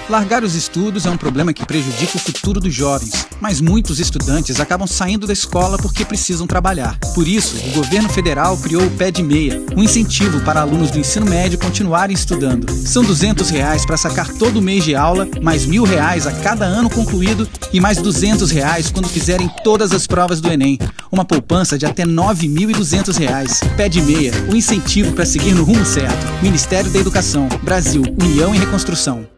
Largar os estudos é um problema que prejudica o futuro dos jovens, mas muitos estudantes acabam saindo da escola porque precisam trabalhar. Por isso, o governo federal criou o Pé de Meia, um incentivo para alunos do ensino médio continuarem estudando. São R$200 para sacar todo mês de aula, mais R$1.000 a cada ano concluído e mais R$200 quando fizerem todas as provas do Enem. Uma poupança de até R$9.200. Pé de Meia, o incentivo para seguir no rumo certo. Ministério da Educação, Brasil, União e Reconstrução.